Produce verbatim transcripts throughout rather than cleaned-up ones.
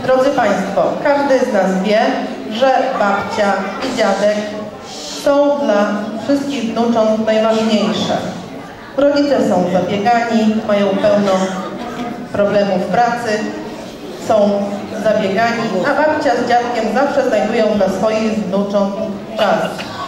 Drodzy Państwo, każdy z nas wie, że babcia i dziadek są dla wszystkich wnucząt najważniejsze. Rodzice są zabiegani, mają pełno problemów w pracy, są zabiegani, a babcia z dziadkiem zawsze znajdują dla swoich wnucząt czas.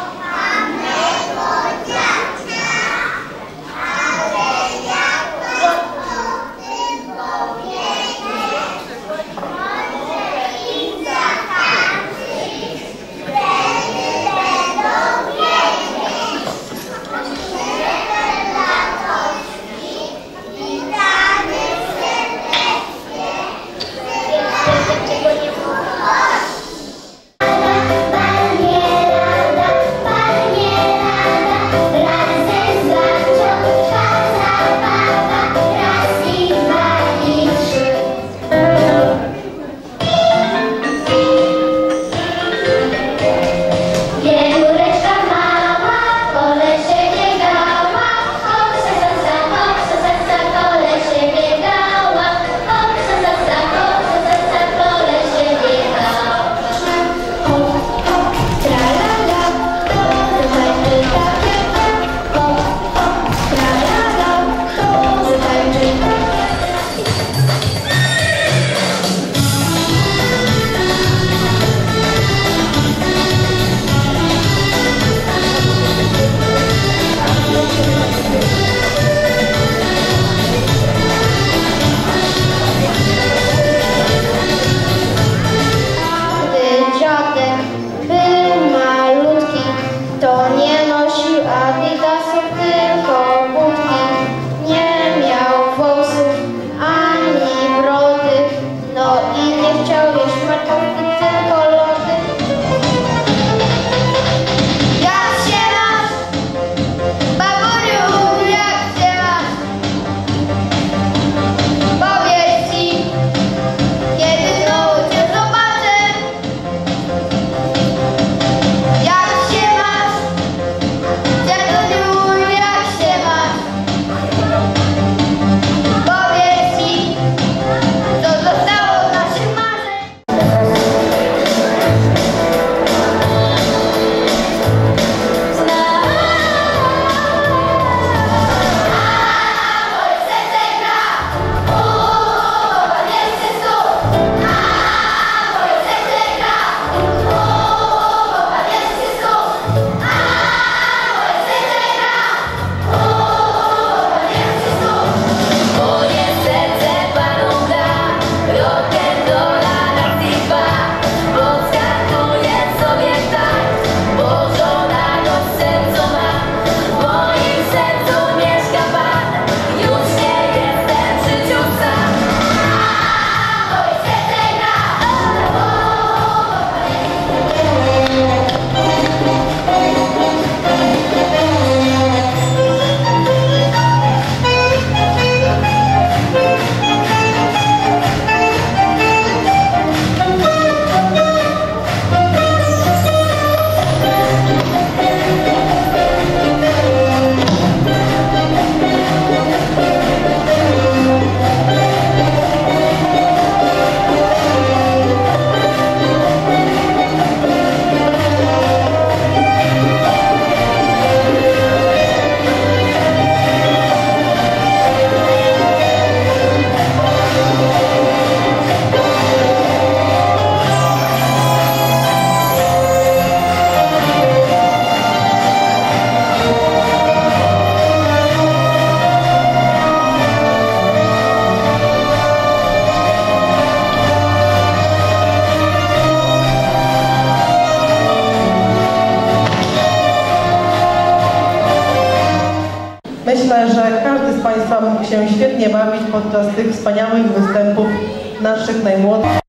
Myślę, że każdy z Państwa mógł się świetnie bawić podczas tych wspaniałych występów naszych najmłodszych.